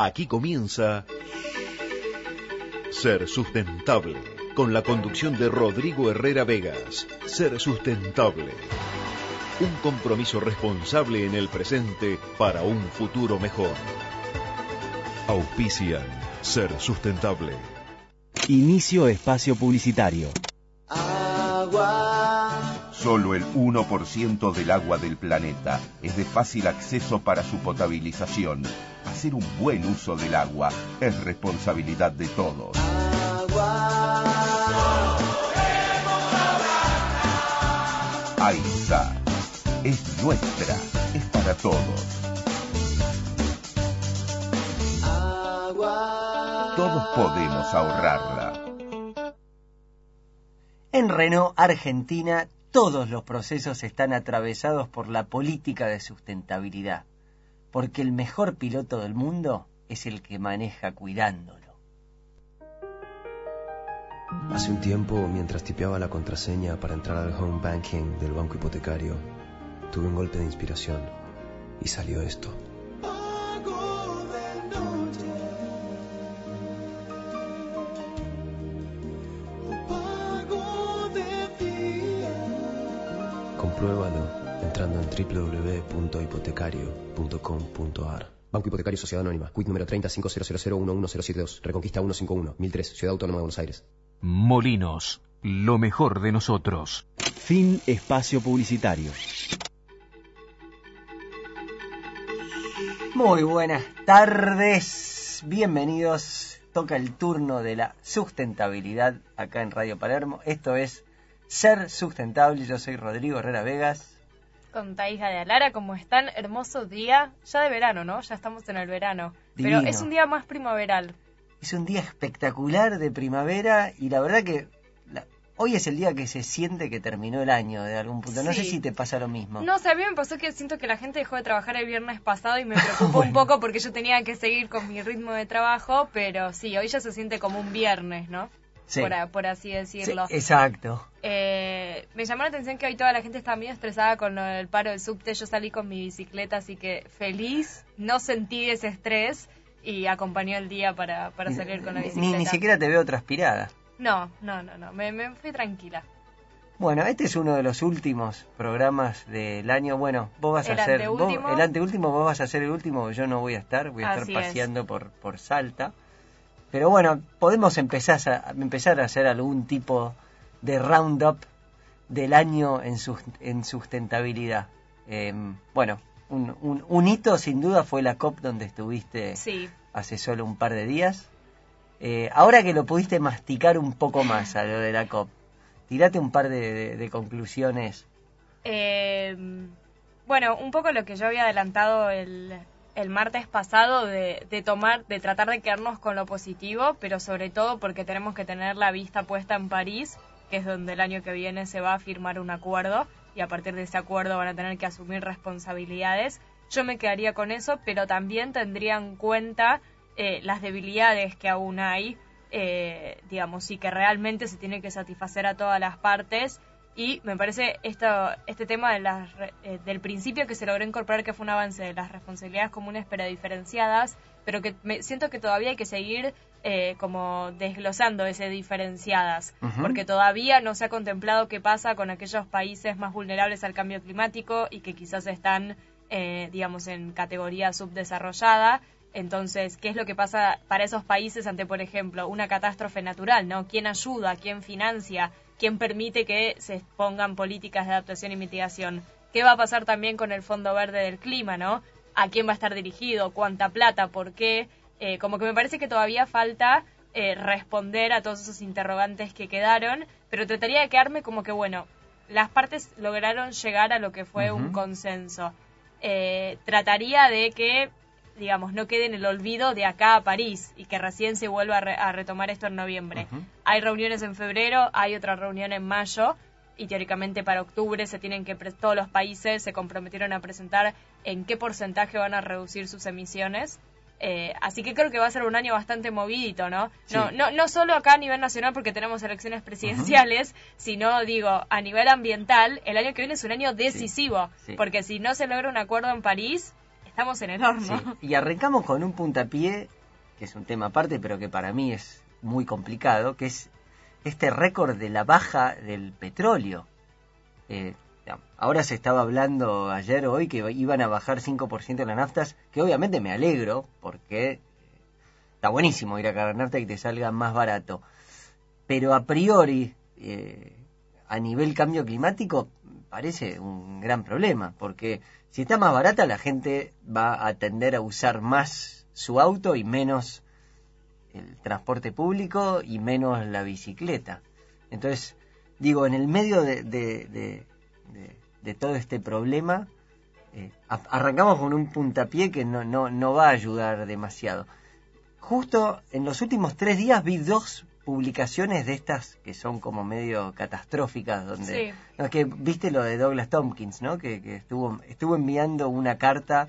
Aquí comienza Ser Sustentable, con la conducción de Rodrigo Herrera Vegas. Ser Sustentable, un compromiso responsable en el presente para un futuro mejor. Auspician Ser Sustentable. Inicio espacio publicitario. Solo el 1% del agua del planeta es de fácil acceso para su potabilización. Hacer un buen uso del agua es responsabilidad de todos. AISA es nuestra, es para todos. Todos podemos ahorrarla. En Renault Argentina, todos los procesos están atravesados por la política de sustentabilidad, porque el mejor piloto del mundo es el que maneja cuidándolo. Hace un tiempo, mientras tipeaba la contraseña para entrar al home banking del banco hipotecario, tuve un golpe de inspiración y salió esto. Compruébalo entrando en www.hipotecario.com.ar. Banco Hipotecario Sociedad Anónima. Quit número 3050001172. Reconquista 151. 1003. Ciudad Autónoma de Buenos Aires. Molinos. Lo mejor de nosotros. Fin espacio publicitario. Muy buenas tardes. Bienvenidos. Toca el turno de la sustentabilidad acá en Radio Palermo. Esto es Ser Sustentable. Yo soy Rodrigo Herrera Vegas. Con Taíja de Alara, ¿cómo están? Hermoso día, ya de verano, ¿no? Ya estamos en el verano. Divino. Pero es un día más primaveral. Es un día espectacular de primavera y la verdad que hoy es el día que se siente que terminó el año de algún punto. No sé si te pasa lo mismo. No, o sea, a mí me pasó que siento que la gente dejó de trabajar el viernes pasado y me preocupó un poco porque yo tenía que seguir con mi ritmo de trabajo, pero sí, hoy ya se siente como un viernes, ¿no? Sí. Por así decirlo. Sí, exacto. Me llamó la atención que hoy toda la gente está medio estresada con el paro del subte. Yo salí con mi bicicleta, así que feliz, no sentí ese estrés y acompañé el día para salir con la bicicleta. Ni siquiera te veo transpirada. No, me fui tranquila. Bueno, este es uno de los últimos programas del año. Bueno, vos vas a hacer el anteúltimo, vos vas a hacer el último, yo no voy a estar paseando por Salta. Pero bueno, podemos empezar a hacer algún tipo de roundup del año en sustentabilidad. Bueno, un hito sin duda fue la COP donde estuviste hace solo un par de días. Ahora que lo pudiste masticar un poco más a lo de la COP, tirate un par de conclusiones. Bueno, un poco lo que yo había adelantado el martes pasado de tratar de quedarnos con lo positivo, pero sobre todo porque tenemos que tener la vista puesta en París, que es donde el año que viene se va a firmar un acuerdo y a partir de ese acuerdo van a tener que asumir responsabilidades. Yo me quedaría con eso, pero también tendría en cuenta las debilidades que aún hay, digamos, y que realmente se tiene que satisfacer a todas las partes. Y me parece este tema del principio que se logró incorporar, que fue un avance de las responsabilidades comunes pero diferenciadas, pero que siento que todavía hay que seguir como desglosando ese diferenciadas, porque todavía no se ha contemplado qué pasa con aquellos países más vulnerables al cambio climático y que quizás están, digamos, en categoría subdesarrollada. Entonces, ¿qué es lo que pasa para esos países ante, por ejemplo, una catástrofe natural, ¿no? ¿Quién ayuda? ¿Quién financia? ¿Quién permite que se pongan políticas de adaptación y mitigación? ¿Qué va a pasar también con el Fondo Verde del Clima, ¿no? ¿A quién va a estar dirigido? ¿Cuánta plata? ¿Por qué? Como que me parece que todavía falta responder a todos esos interrogantes que quedaron, pero trataría de quedarme como que, bueno, las partes lograron llegar a lo que fue un consenso. Trataría de que, digamos, no quede en el olvido de acá a París y que recién se vuelva a retomar esto en noviembre. Hay reuniones en febrero, hay otra reunión en mayo y teóricamente para octubre todos los países se comprometieron a presentar en qué porcentaje van a reducir sus emisiones. Así que creo que va a ser un año bastante movidito, ¿no? Sí. No solo acá a nivel nacional porque tenemos elecciones presidenciales, sino, digo, a nivel ambiental, el año que viene es un año decisivo, porque si no se logra un acuerdo en París, estamos en el horno. Sí. Y arrancamos con un puntapié, que es un tema aparte, pero que para mí es muy complicado, que es este récord de la baja del petróleo. Ahora se estaba hablando ayer o hoy que iban a bajar 5% las naftas, que obviamente me alegro, porque está buenísimo ir a cargar nafta y que te salga más barato. Pero a priori, a nivel cambio climático, parece un gran problema, porque si está más barata la gente va a tender a usar más su auto y menos el transporte público y menos la bicicleta. Entonces, digo, en el medio de todo este problema, arrancamos con un puntapié que no va a ayudar demasiado. Justo en los últimos 3 días vi 2 publicaciones de estas que son como medio catastróficas, donde no, que viste lo de Douglas Tompkins, ¿no? Que estuvo enviando una carta,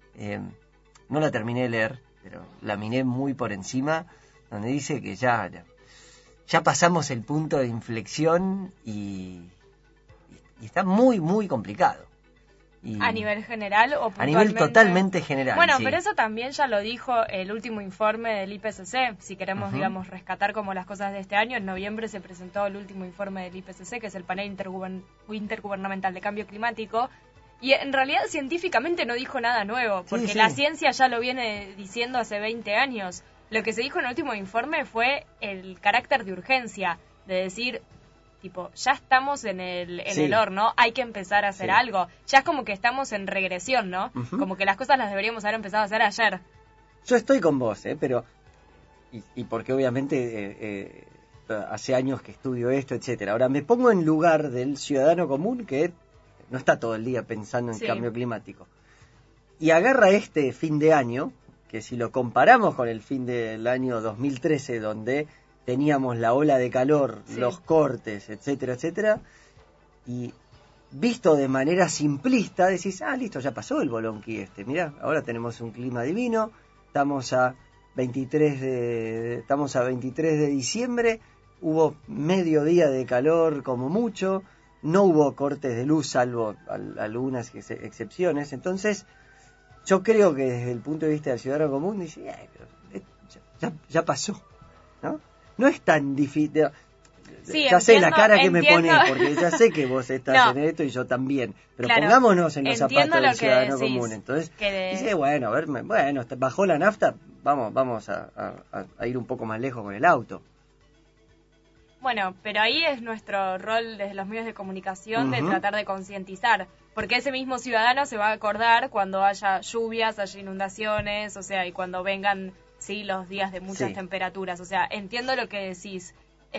no la terminé de leer, pero la miré muy por encima, donde dice que ya pasamos el punto de inflexión y está muy, muy complicado. ¿A nivel general o puntualmente? A nivel totalmente general. Bueno, sí. Pero eso también ya lo dijo el último informe del IPCC. Si queremos, digamos, rescatar como las cosas de este año, en noviembre se presentó el último informe del IPCC, que es el panel intergubernamental de cambio climático. Y en realidad científicamente no dijo nada nuevo, porque la ciencia ya lo viene diciendo hace 20 años. Lo que se dijo en el último informe fue el carácter de urgencia, de decir, tipo, ya estamos en el horno, hay que empezar a hacer algo. Ya es como que estamos en regresión, ¿no? Como que las cosas las deberíamos haber empezado a hacer ayer. Yo estoy con vos, pero... Y porque obviamente hace años que estudio esto, etcétera. Ahora me pongo en lugar del ciudadano común que no está todo el día pensando en cambio climático. Y agarra este fin de año, que si lo comparamos con el fin del año 2013, donde teníamos la ola de calor, los cortes, etcétera, etcétera, y visto de manera simplista, decís, listo, ya pasó el bolonqui mirá, ahora tenemos un clima divino, estamos a 23 de diciembre, hubo medio día de calor como mucho, no hubo cortes de luz salvo algunas excepciones. Entonces yo creo que desde el punto de vista del ciudadano común dice, ya pasó, ¿no? No es tan difícil. Sí, ya sé la cara que me pones, porque ya sé que vos estás en esto y yo también, pero pongámonos en los zapatos del ciudadano común. Entonces dice, bueno, bajó la nafta, vamos a ir un poco más lejos con el auto. Bueno, pero ahí es nuestro rol desde los medios de comunicación de tratar de concientizar, porque ese mismo ciudadano se va a acordar cuando haya lluvias, haya inundaciones, o sea, y cuando vengan los días de muchas temperaturas. O sea, entiendo lo que decís.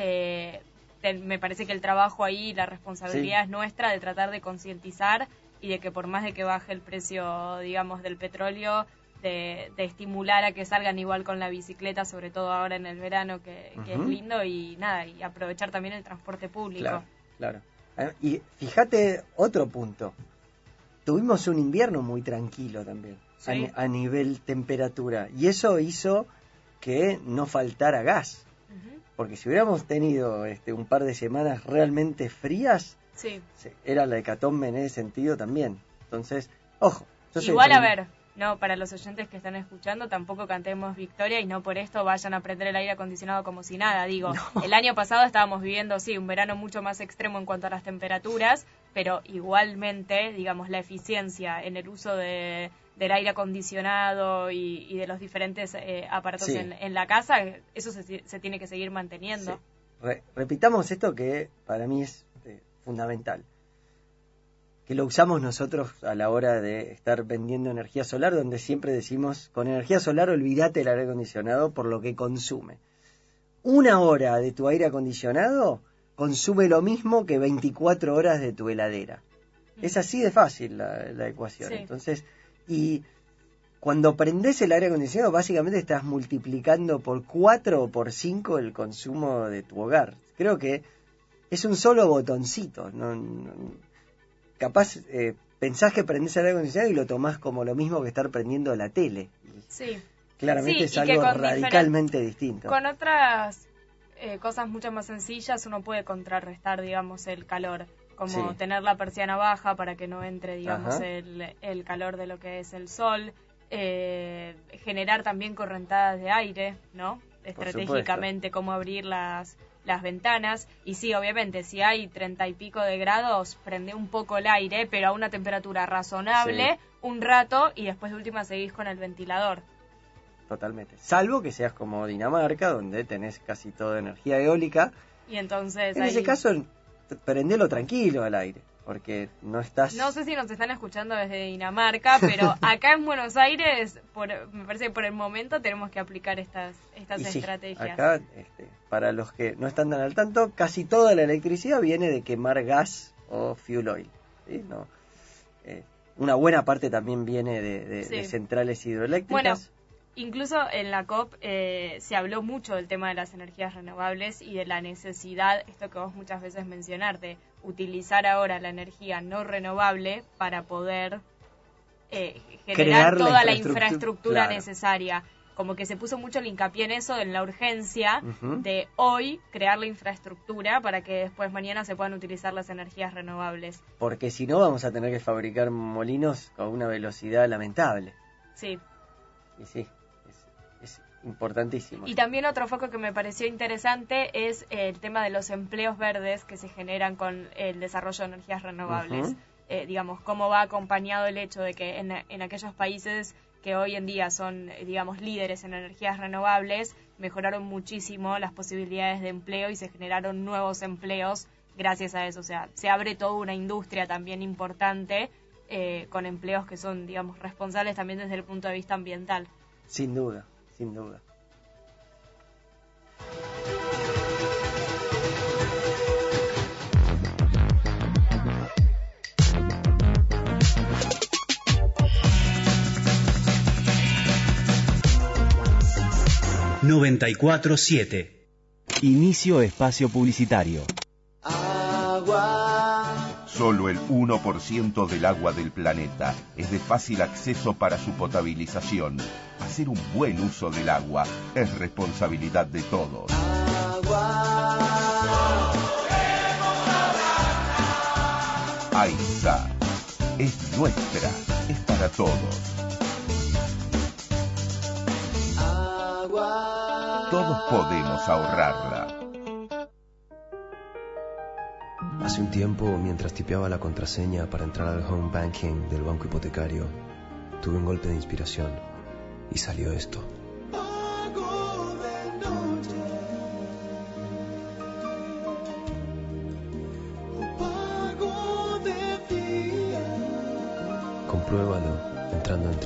Me parece que el trabajo ahí, la responsabilidad es nuestra de tratar de concientizar y de que por más de que baje el precio, digamos, del petróleo, de estimular a que salgan igual con la bicicleta, sobre todo ahora en el verano, que es lindo, y aprovechar también el transporte público. Claro. Y fíjate otro punto. Tuvimos un invierno muy tranquilo también, a nivel temperatura, y eso hizo que no faltara gas. Porque si hubiéramos tenido un par de semanas realmente frías, era la hecatombe en ese sentido también. Entonces, ojo. Igual, a ver, no, para los oyentes que están escuchando, tampoco cantemos victoria y no por esto vayan a prender el aire acondicionado como si nada. Digo, el año pasado estábamos viviendo, un verano mucho más extremo en cuanto a las temperaturas, pero igualmente, digamos, la eficiencia en el uso del aire acondicionado y de los diferentes aparatos en la casa, eso se tiene que seguir manteniendo. Repitamos esto que para mí es fundamental, que lo usamos nosotros a la hora de estar vendiendo energía solar, donde siempre decimos, con energía solar olvídate del aire acondicionado por lo que consume. 1 hora de tu aire acondicionado consume lo mismo que 24 horas de tu heladera. Es así de fácil la ecuación. Entonces, y cuando prendés el aire acondicionado, básicamente estás multiplicando por 4 o por 5 el consumo de tu hogar. Creo que es un solo botoncito. Capaz pensás que prendés el aire acondicionado y lo tomás como lo mismo que estar prendiendo la tele. Claramente es algo radicalmente distinto. Con otras cosas mucho más sencillas uno puede contrarrestar, digamos, el calor. como tener la persiana baja para que no entre, digamos, el calor de lo que es el sol, generar también correntadas de aire, ¿no? Estratégicamente cómo abrir las ventanas, y sí, obviamente, si hay 30 y pico de grados, prende un poco el aire, pero a una temperatura razonable, un rato, y después de última seguís con el ventilador. Totalmente, salvo que seas como Dinamarca, donde tenés casi toda energía eólica, y entonces en ese caso, prendelo tranquilo al aire, porque no estás... No sé si nos están escuchando desde Dinamarca, pero acá en Buenos Aires, me parece que por el momento tenemos que aplicar estas estrategias. Acá, para los que no están tan al tanto, casi toda la electricidad viene de quemar gas o fuel oil, ¿sí? No, una buena parte también viene de centrales hidroeléctricas. Bueno, incluso en la COP se habló mucho del tema de las energías renovables y de la necesidad, esto que vos muchas veces mencionaste, utilizar ahora la energía no renovable para poder generar toda la infraestructura necesaria. Como que se puso mucho el hincapié en eso, en la urgencia de hoy crear la infraestructura para que después mañana se puedan utilizar las energías renovables. Porque si no vamos a tener que fabricar molinos con una velocidad lamentable. Sí. Y sí, es importantísimo. Y también otro foco que me pareció interesante es el tema de los empleos verdes que se generan con el desarrollo de energías renovables. Digamos, cómo va acompañado el hecho de que en aquellos países que hoy en día son, digamos, líderes en energías renovables, mejoraron muchísimo las posibilidades de empleo y se generaron nuevos empleos gracias a eso. O sea, se abre toda una industria también importante con empleos que son, digamos, responsables también desde el punto de vista ambiental. Sin duda, sin duda. ...94.7... Inicio espacio publicitario. Solo el 1% del agua del planeta es de fácil acceso para su potabilización. Hacer un buen uso del agua es responsabilidad de todos. AISA es nuestra, es para todos. Todos podemos ahorrarla. Hace un tiempo, mientras tipeaba la contraseña para entrar al home banking del banco hipotecario, tuve un golpe de inspiración y salió esto. Compruébalo entrando en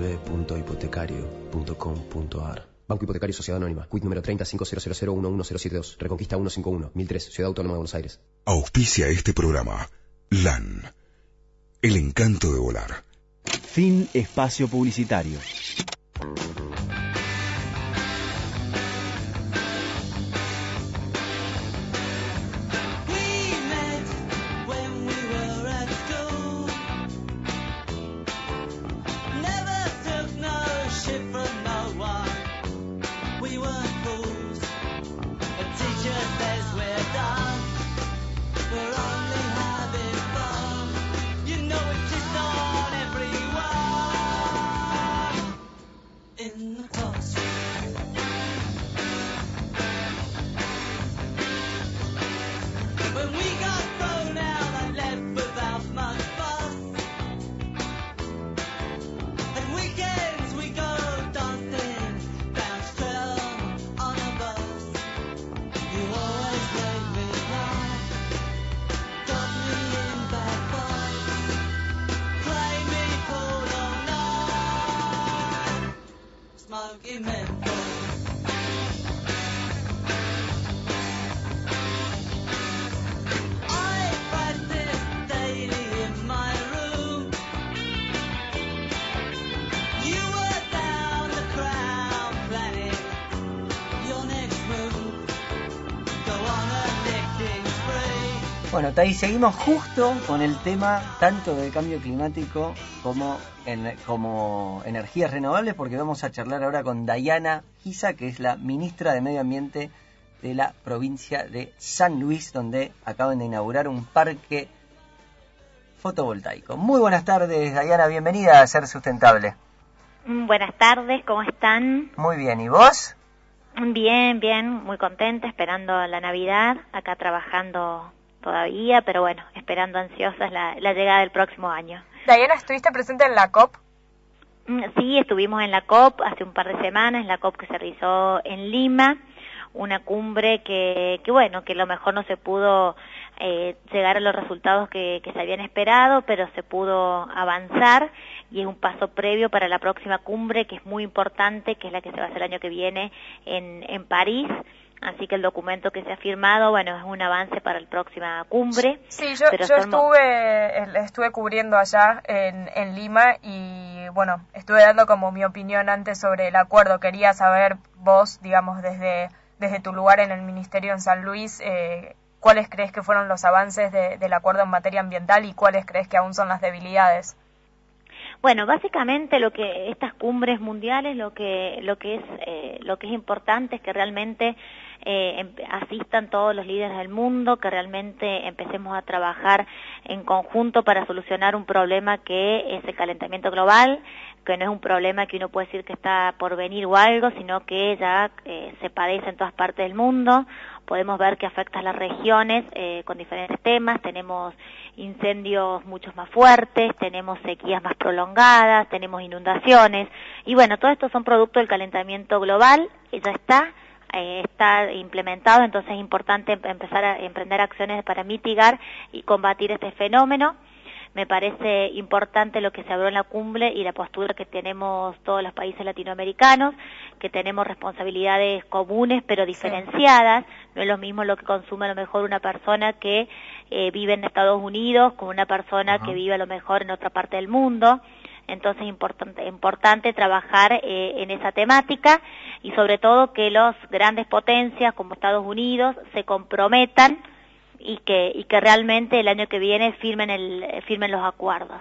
www.hipotecario.com.ar. Banco Hipotecario Sociedad Anónima. CUIT número 3050001172. Reconquista 151. 1003. Ciudad Autónoma de Buenos Aires. Auspicia este programa LAN. El encanto de volar. Fin espacio publicitario. Bueno, Thais, seguimos justo con el tema tanto de cambio climático como energías renovables, porque vamos a charlar ahora con Dayana Giza, que es la ministra de Medio Ambiente de la provincia de San Luis, donde acaban de inaugurar un parque fotovoltaico. Muy buenas tardes, Dayana, bienvenida a Ser Sustentable. Buenas tardes, ¿cómo están? Muy bien, ¿y vos? Bien, muy contenta, esperando la Navidad, acá trabajando todavía, pero bueno, esperando ansiosas la llegada del próximo año. Dayana, ¿estuviste presente en la COP? Sí, estuvimos en la COP hace un par de semanas, la COP que se realizó en Lima, una cumbre que bueno, que a lo mejor no se pudo llegar a los resultados que se habían esperado, pero se pudo avanzar y es un paso previo para la próxima cumbre, que es muy importante, que es la que se va a hacer el año que viene en París. Así que el documento que se ha firmado, bueno, es un avance para la próxima cumbre. Sí, yo estuve cubriendo allá en Lima y, bueno, estuve dando como mi opinión antes sobre el acuerdo. Quería saber vos, digamos, desde tu lugar en el Ministerio en San Luis, ¿cuáles crees que fueron los avances del acuerdo en materia ambiental y cuáles crees que aún son las debilidades? Bueno, básicamente lo que estas cumbres mundiales lo que es importante es que realmente asistan todos los líderes del mundo, que realmente empecemos a trabajar en conjunto para solucionar un problema que es el calentamiento global, que no es un problema que uno puede decir que está por venir o algo, sino que ya se padece en todas partes del mundo. Podemos ver que afecta a las regiones con diferentes temas, tenemos incendios mucho más fuertes, tenemos sequías más prolongadas, tenemos inundaciones, y bueno, todo esto son producto del calentamiento global, y ya está implementado, entonces es importante empezar a emprender acciones para mitigar y combatir este fenómeno. Me parece importante lo que se habló en la cumbre y la postura que tenemos todos los países latinoamericanos, que tenemos responsabilidades comunes pero diferenciadas. No es lo mismo lo que consume a lo mejor una persona que vive en Estados Unidos con una persona que vive a lo mejor en otra parte del mundo. Entonces es importante trabajar en esa temática y sobre todo que las grandes potencias como Estados Unidos se comprometan y que realmente el año que viene firmen los acuerdos.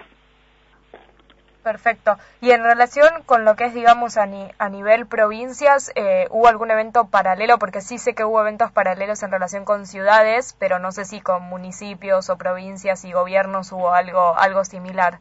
Perfecto. Y en relación con lo que es, digamos, a nivel provincias, ¿hubo algún evento paralelo? Porque sí sé que hubo eventos paralelos en relación con ciudades, pero no sé si con municipios o provincias y gobiernos hubo algo similar.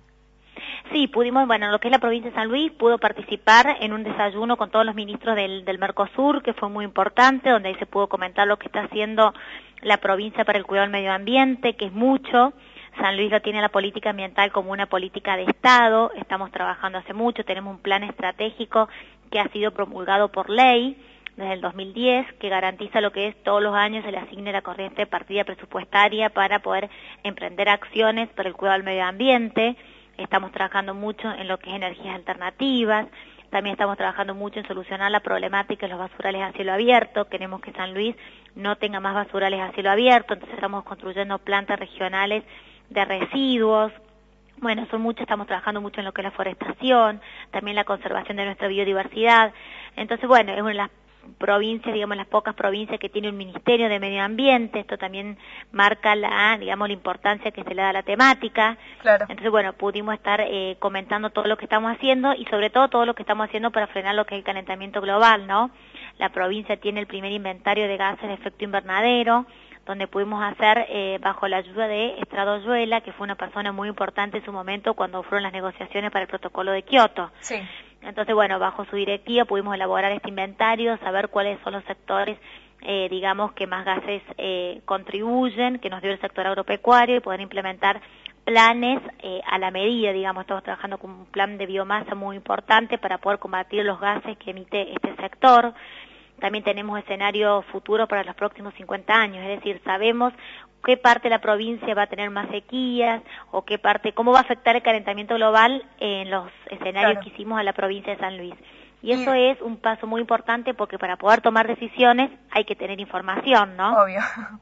Sí, pudimos, bueno, lo que es la provincia de San Luis, pudo participar en un desayuno con todos los ministros del Mercosur, que fue muy importante, donde ahí se pudo comentar lo que está haciendo la provincia para el cuidado del medio ambiente, que es mucho. San Luis lo tiene la política ambiental como una política de Estado, estamos trabajando hace mucho, tenemos un plan estratégico que ha sido promulgado por ley desde el 2010, que garantiza lo que es todos los años se le asigne la corriente partida presupuestaria para poder emprender acciones para el cuidado del medio ambiente. Estamos trabajando mucho en lo que es energías alternativas, también estamos trabajando mucho en solucionar la problemática de los basurales a cielo abierto. Queremos que San Luis no tenga más basurales a cielo abierto, entonces estamos construyendo plantas regionales de residuos. Bueno, estamos trabajando mucho en lo que es la forestación, también la conservación de nuestra biodiversidad. Entonces, bueno, es una de las provincias, digamos, las pocas provincias que tiene un Ministerio de Medio Ambiente. Esto también marca la importancia que se le da a la temática. Claro. Entonces, bueno, pudimos estar comentando todo lo que estamos haciendo y sobre todo lo que estamos haciendo para frenar lo que es el calentamiento global, ¿no? La provincia tiene el primer inventario de gases de efecto invernadero, donde pudimos hacer bajo la ayuda de Estrada Oyuela, que fue una persona muy importante en su momento cuando fueron las negociaciones para el protocolo de Kioto. Sí. Entonces, bueno, bajo su directiva pudimos elaborar este inventario, saber cuáles son los sectores, digamos, que más gases contribuyen, que nos dio el sector agropecuario, y poder implementar planes a la medida, digamos. Estamos trabajando con un plan de biomasa muy importante para poder combatir los gases que emite este sector. También tenemos escenarios futuros para los próximos 50 años, es decir, sabemos qué parte de la provincia va a tener más sequías o qué parte, cómo va a afectar el calentamiento global en los escenarios que hicimos a la provincia de San Luis. Y eso es un paso muy importante porque para poder tomar decisiones hay que tener información, ¿no? Obvio.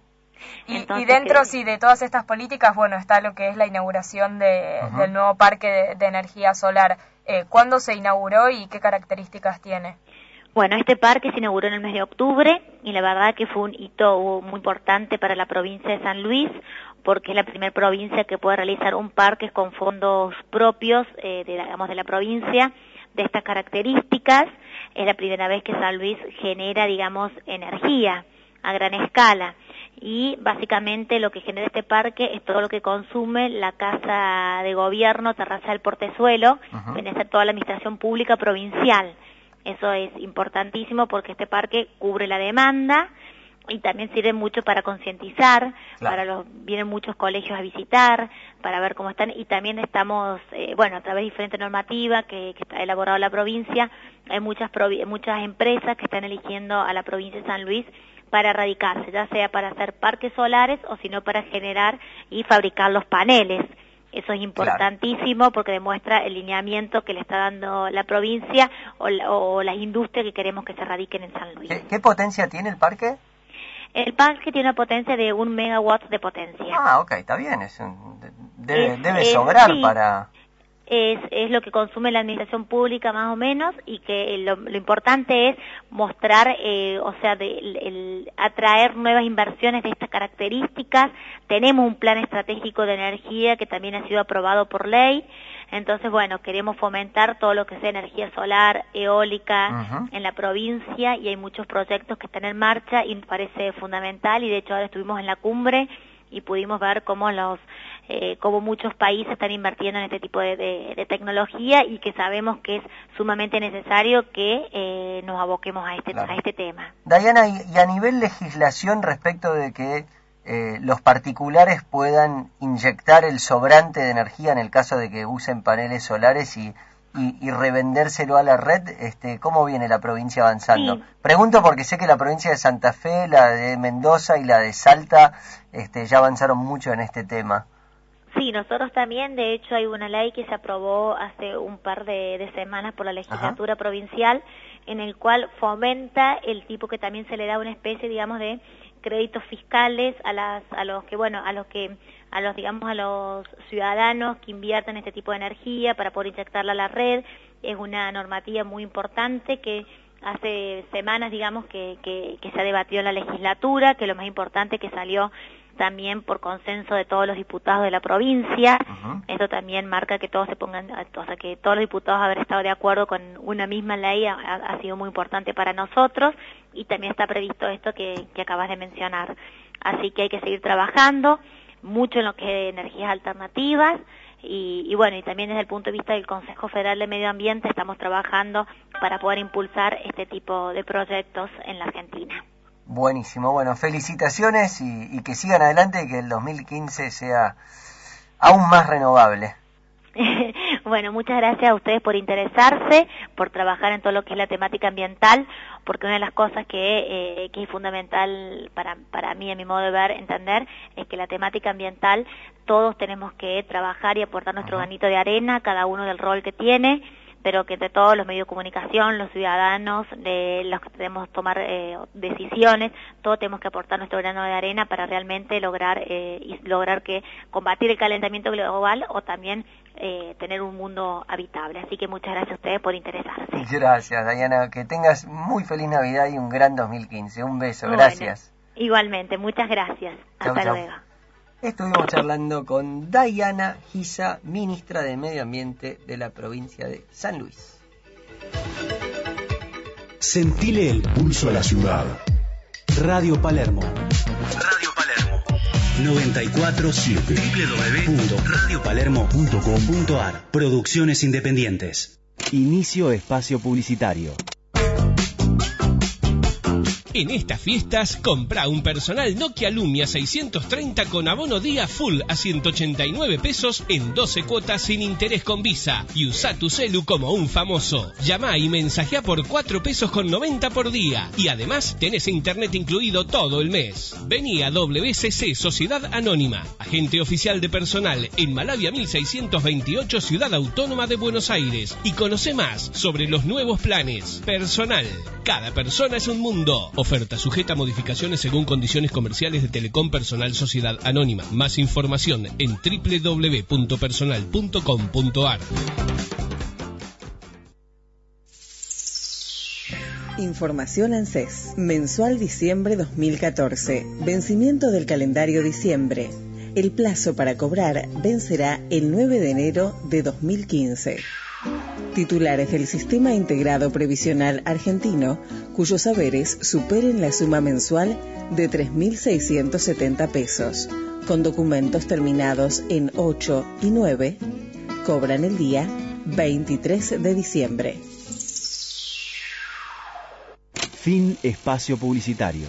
Y dentro, de todas estas políticas, bueno, está lo que es la inauguración del nuevo parque de energía solar. ¿Cuándo se inauguró y qué características tiene? Bueno, este parque se inauguró en el mes de octubre y la verdad que fue un hito muy importante para la provincia de San Luis porque es la primera provincia que puede realizar un parque con fondos propios de la provincia de estas características. Es la primera vez que San Luis genera, digamos, energía a gran escala. Y básicamente lo que genera este parque es todo lo que consume la Casa de Gobierno, Terraza del Portezuelo, viene a ser toda la administración pública provincial. Eso es importantísimo porque este parque cubre la demanda y también sirve mucho para concientizar, vienen muchos colegios a visitar, para ver cómo están, y también estamos, a través de diferentes normativas que está elaborado la provincia, hay muchas empresas que están eligiendo a la provincia de San Luis para radicarse, ya sea para hacer parques solares o sino para generar y fabricar los paneles. Eso es importantísimo porque demuestra el lineamiento que le está dando la provincia o las industrias que queremos que se radiquen en San Luis. ¿Qué potencia tiene el parque? El parque tiene una potencia de 1 megawatt de potencia. Ah, ok, está bien. Debe sobrar para... Es lo que consume la administración pública más o menos, y que lo importante es mostrar, atraer nuevas inversiones de estas características. Tenemos un plan estratégico de energía que también ha sido aprobado por ley, entonces queremos fomentar todo lo que sea energía solar, eólica en la provincia, y hay muchos proyectos que están en marcha y nos parece fundamental, y de hecho ahora estuvimos en la cumbre y pudimos ver cómo muchos países están invirtiendo en este tipo de tecnología, y que sabemos que es sumamente necesario que nos aboquemos a este tema. Dayana, y a nivel legislación respecto de que los particulares puedan inyectar el sobrante de energía en el caso de que usen paneles solares y revendérselo a la red, ¿cómo viene la provincia avanzando? Sí. Pregunto porque sé que la provincia de Santa Fe, la de Mendoza y la de Salta ya avanzaron mucho en este tema. Sí, nosotros también, de hecho hay una ley que se aprobó hace un par de semanas por la legislatura provincial, en el cual fomenta el tipo que también se le da una especie, digamos, de créditos fiscales a los ciudadanos que inviertan este tipo de energía para poder inyectarla a la red. Es una normativa muy importante que hace semanas, digamos, que se ha debatido en la legislatura, que lo más importante que salió también por consenso de todos los diputados de la provincia. Esto también marca que todos que todos los diputados haber estado de acuerdo con una misma ley ha sido muy importante para nosotros, y también está previsto esto que acabas de mencionar. Así que hay que seguir trabajando mucho en lo que es energías alternativas, y también desde el punto de vista del Consejo Federal de Medio Ambiente estamos trabajando para poder impulsar este tipo de proyectos en la Argentina. Buenísimo, felicitaciones y que sigan adelante y que el 2015 sea aún más renovable. Muchas gracias a ustedes por interesarse, por trabajar en todo lo que es la temática ambiental, porque una de las cosas que es fundamental para mí, a mi modo de ver, entender, es que la temática ambiental todos tenemos que trabajar y aportar nuestro granito de arena, cada uno del rol que tiene, pero que entre todos los medios de comunicación, los ciudadanos, los que tenemos que tomar decisiones, todos tenemos que aportar nuestro grano de arena para realmente lograr que combatir el calentamiento global o también tener un mundo habitable. Así que muchas gracias a ustedes por interesarse. Gracias, Dayana, que tengas muy feliz Navidad y un gran 2015. Un beso, gracias. Igualmente, muchas gracias. Hasta luego. Estuvimos charlando con Dayana Giza, ministra de Medio Ambiente de la provincia de San Luis. Sentile el pulso a la ciudad. Radio Palermo. 94.7 www.radiopalermo.com.ar. Producciones independientes. Inicio espacio publicitario. En estas fiestas, compra un personal Nokia Lumia 630 con abono día full a 189 pesos en 12 cuotas sin interés con Visa, y usa tu celu como un famoso. Llama y mensajea por 4 pesos con 90 por día, y además tenés internet incluido todo el mes. Vení a WCC Sociedad Anónima, agente oficial de personal en Malavia 1628, Ciudad Autónoma de Buenos Aires, y conoce más sobre los nuevos planes. Personal, cada persona es un mundo. Oferta sujeta a modificaciones según condiciones comerciales de Telecom Personal Sociedad Anónima. Más información en www.personal.com.ar. Información ANSES. Mensual diciembre 2014. Vencimiento del calendario diciembre. El plazo para cobrar vencerá el 9 de enero de 2015. Titulares del Sistema Integrado Previsional Argentino cuyos saberes superen la suma mensual de 3.670 pesos, con documentos terminados en 8 y 9, cobran el día 23 de diciembre. Fin espacio publicitario.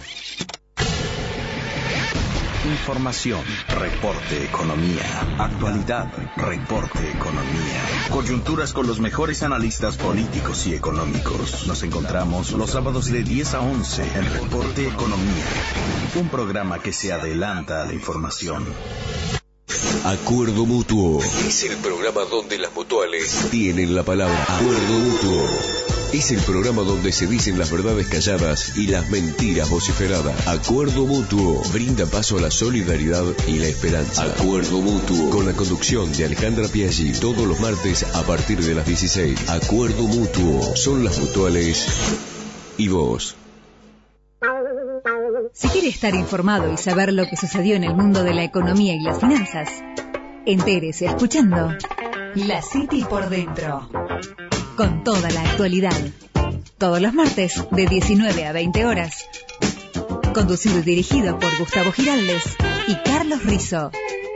Información, reporte economía, actualidad, reporte economía, coyunturas con los mejores analistas políticos y económicos. Nos encontramos los sábados de 10 a 11 en Reporte Economía, un programa que se adelanta a la información. Acuerdo Mutuo es el programa donde las mutuales tienen la palabra. Acuerdo Mutuo es el programa donde se dicen las verdades calladas y las mentiras vociferadas. Acuerdo Mutuo brinda paso a la solidaridad y la esperanza. Acuerdo Mutuo, con la conducción de Alejandra Piaggi, todos los martes a partir de las 16. Acuerdo Mutuo, son las mutuales y vos. Si quiere estar informado y saber lo que sucedió en el mundo de la economía y las finanzas, entérese escuchando La City por Dentro, con toda la actualidad, todos los martes de 19 a 20 horas. Conducido y dirigido por Gustavo Giraldes y Carlos Rizzo.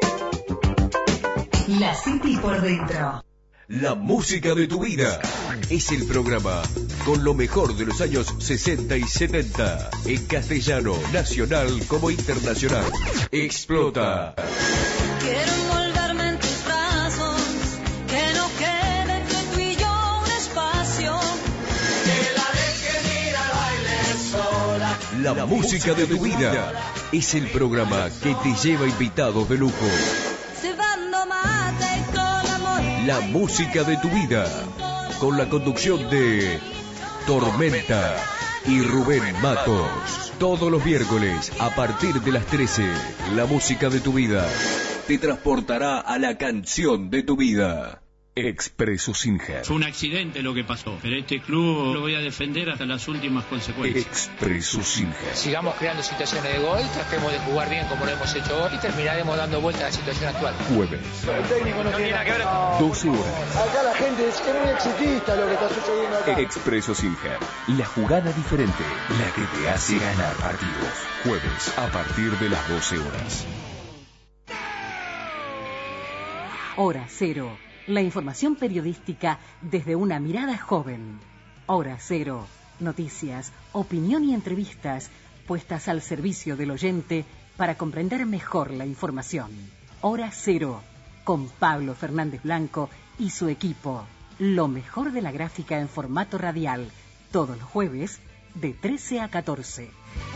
La City por Dentro. La música de tu vida es el programa con lo mejor de los años 60 y 70 en castellano, nacional como internacional. Explota. Quiero envolverme en tus brazos, que no quede entre tú y yo un espacio, que la dejes ir al baile sola. La música de tu vida es el programa que te lleva invitados de lujo. Cebando mate y con amor. La música de tu vida, con la conducción de Tormenta y Rubén Matos. Todos los miércoles a partir de las 13, la música de tu vida te transportará a la canción de tu vida. Expreso Singer. Fue un accidente lo que pasó, pero este club lo voy a defender hasta las últimas consecuencias. Expreso Singer. Sigamos creando situaciones de gol, tratemos de jugar bien como lo hemos hecho hoy y terminaremos dando vuelta a la situación actual. Jueves. El técnico no tiene nada que ver. 12 horas. Acá la gente es muy exitista lo que está sucediendo acá. Expreso Singer. La jugada diferente, la que te hace ganar partidos. Jueves a partir de las 12 horas. Hora Cero. La información periodística desde una mirada joven. Hora Cero. Noticias, opinión y entrevistas puestas al servicio del oyente para comprender mejor la información. Hora Cero. Con Pablo Fernández Blanco y su equipo. Lo mejor de la gráfica en formato radial. Todos los jueves de 13 a 14.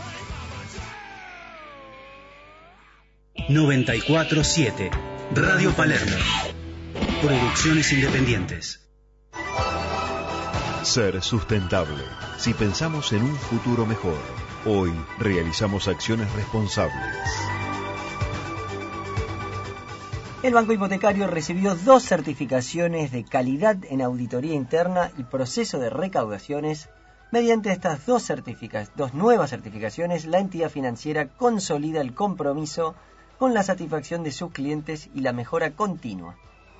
94.7 Radio Palermo. Producciones independientes. Ser sustentable. Si pensamos en un futuro mejor, hoy realizamos acciones responsables. El Banco Hipotecario recibió 2 certificaciones de calidad en auditoría interna y proceso de recaudaciones. Mediante estas dos nuevas certificaciones, la entidad financiera consolida el compromiso con la satisfacción de sus clientes y la mejora continua.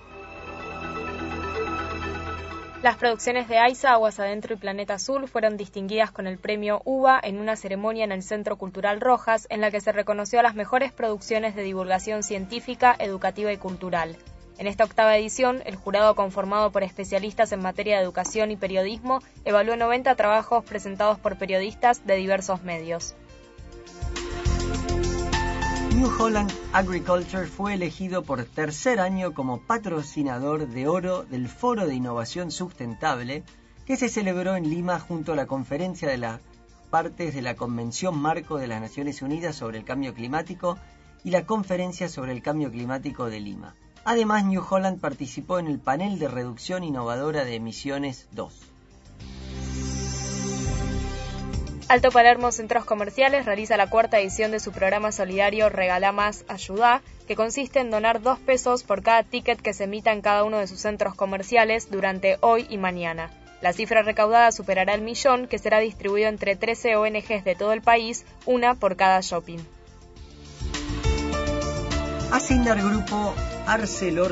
Las producciones de AISA, Aguas Adentro y Planeta Azul fueron distinguidas con el premio UBA en una ceremonia en el Centro Cultural Rojas, en la que se reconoció a las mejores producciones de divulgación científica, educativa y cultural. En esta 8ª edición, el jurado, conformado por especialistas en materia de educación y periodismo, evaluó 90 trabajos presentados por periodistas de diversos medios. New Holland Agriculture fue elegido por tercer año como patrocinador de oro del Foro de Innovación Sustentable, que se celebró en Lima junto a la conferencia de las partes de la Convención Marco de las Naciones Unidas sobre el Cambio Climático y la Conferencia sobre el Cambio Climático de Lima. Además, New Holland participó en el panel de reducción innovadora de emisiones 2. Alto Palermo Centros Comerciales realiza la 4ª edición de su programa solidario Regalá Más, Ayudá, que consiste en donar 2 pesos por cada ticket que se emita en cada uno de sus centros comerciales durante hoy y mañana. La cifra recaudada superará el 1.000.000, que será distribuido entre 13 ONGs de todo el país, una por cada shopping. Asindar Grupo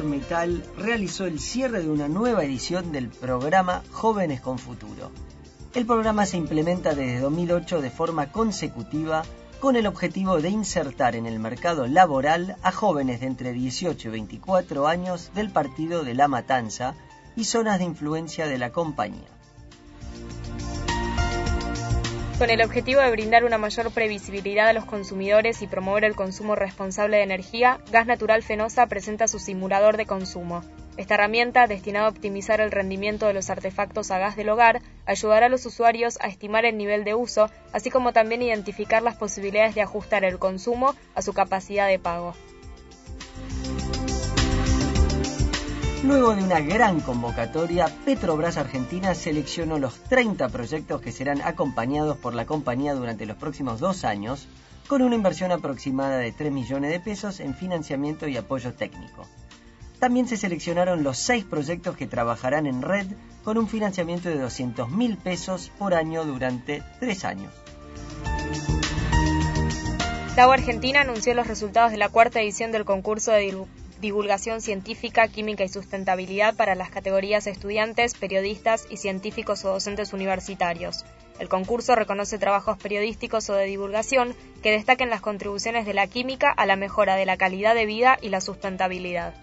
ArcelorMittal realizó el cierre de una nueva edición del programa Jóvenes con Futuro. El programa se implementa desde 2008 de forma consecutiva con el objetivo de insertar en el mercado laboral a jóvenes de entre 18 y 24 años del partido de La Matanza y zonas de influencia de la compañía. Con el objetivo de brindar una mayor previsibilidad a los consumidores y promover el consumo responsable de energía, Gas Natural Fenosa presenta su simulador de consumo. Esta herramienta, destinada a optimizar el rendimiento de los artefactos a gas del hogar, ayudará a los usuarios a estimar el nivel de uso, así como también identificar las posibilidades de ajustar el consumo a su capacidad de pago. Luego de una gran convocatoria, Petrobras Argentina seleccionó los 30 proyectos que serán acompañados por la compañía durante los próximos 2 años, con una inversión aproximada de 3 millones de pesos en financiamiento y apoyo técnico. También se seleccionaron los 6 proyectos que trabajarán en red con un financiamiento de 200.000 pesos por año durante 3 años. La UA Argentina anunció los resultados de la 4ª edición del concurso de divulgación científica, química y sustentabilidad para las categorías estudiantes, periodistas y científicos o docentes universitarios. El concurso reconoce trabajos periodísticos o de divulgación que destaquen las contribuciones de la química a la mejora de la calidad de vida y la sustentabilidad.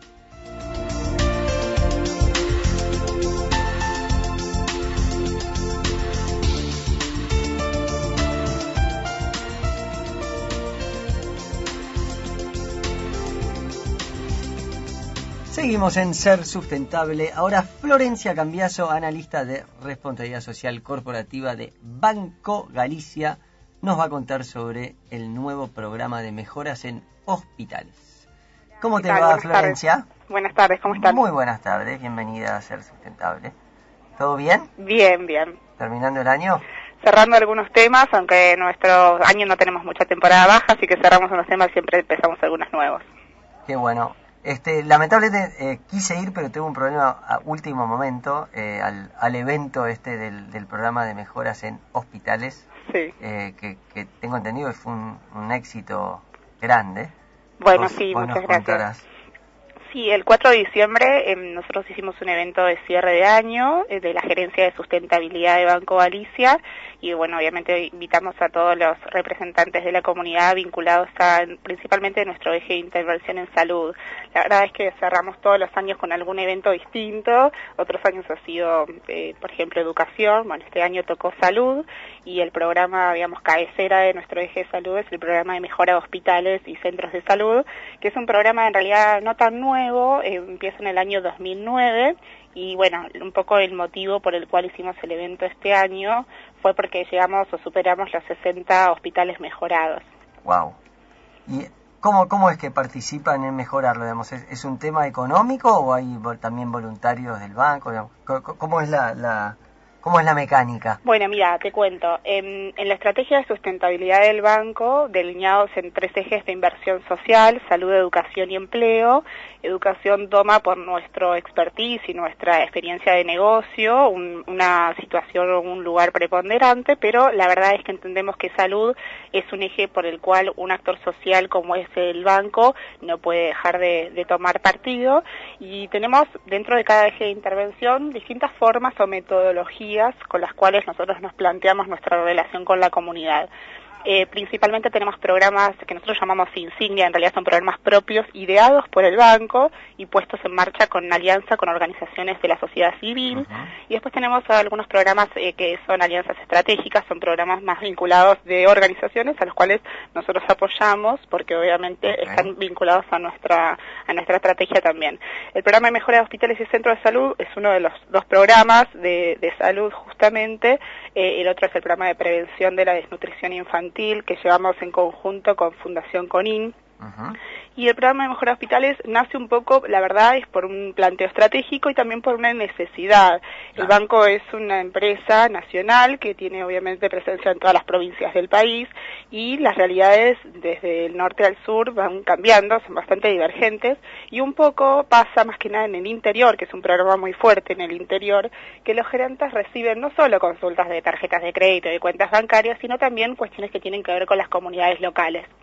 Seguimos en Ser Sustentable. Ahora Florencia Cambiaso, analista de responsabilidad social corporativa de Banco Galicia, nos va a contar sobre el nuevo programa de mejoras en hospitales. ¿Cómo te va, Florencia? Buenas tardes, ¿cómo están? Muy buenas tardes, bienvenida a Ser Sustentable. ¿Todo bien? Bien, bien. ¿Terminando el año? Cerrando algunos temas, aunque en nuestro año no tenemos mucha temporada baja, así que cerramos unos temas y siempre empezamos algunos nuevos. Qué bueno. Lamentablemente quise ir, pero tuve un problema a último momento al evento del programa de mejoras en hospitales, sí. Que tengo entendido que fue un éxito grande. Bueno, sí, muchas gracias. Sí, el 4 de diciembre nosotros hicimos un evento de cierre de año de la Gerencia de Sustentabilidad de Banco Galicia y bueno, obviamente invitamos a todos los representantes de la comunidad vinculados principalmente a nuestro eje de intervención en salud. La verdad es que cerramos todos los años con algún evento distinto, otros años ha sido, por ejemplo, educación, bueno, este año tocó salud y el programa, digamos, cabecera de nuestro eje de salud es el programa de mejora de hospitales y centros de salud, que es un programa en realidad no tan nuevo, empieza en el año 2009 y bueno, un poco el motivo por el cual hicimos el evento este año fue porque llegamos o superamos los 60 hospitales mejorados. Wow. ¿Y cómo es que participan en mejorarlo? Digamos, ¿es un tema económico o hay también voluntarios del banco? ¿Cómo es ¿Cómo es la mecánica? Bueno, mira, te cuento. En la estrategia de sustentabilidad del banco, delineados en 3 ejes de inversión social, salud, educación y empleo, educación toma por nuestro expertise y nuestra experiencia de negocio una situación o un lugar preponderante, pero la verdad es que entendemos que salud es un eje por el cual un actor social como es el banco no puede dejar de tomar partido y tenemos dentro de cada eje de intervención distintas formas o metodologías con las cuales nosotros nos planteamos nuestra relación con la comunidad. Principalmente tenemos programas que nosotros llamamos insignia, en realidad son programas propios ideados por el banco y puestos en marcha con alianza con organizaciones de la sociedad civil. Y después tenemos algunos programas que son alianzas estratégicas, son programas más vinculados de organizaciones a los cuales nosotros apoyamos porque obviamente están vinculados a nuestra estrategia también. El programa de mejora de hospitales y centros de salud es uno de los 2 programas de salud justamente, el otro es el programa de prevención de la desnutrición infantil que llevamos en conjunto con Fundación CONIN. Y el programa de mejora de hospitales nace un poco, la verdad, es por un planteo estratégico y también por una necesidad. El banco es una empresa nacional que tiene obviamente presencia en todas las provincias del país y las realidades desde el norte al sur van cambiando, son bastante divergentes y un poco pasa más que nada en el interior, que es un programa muy fuerte en el interior, que los gerentes reciben no solo consultas de tarjetas de crédito y de cuentas bancarias, sino también cuestiones que tienen que ver con las comunidades locales.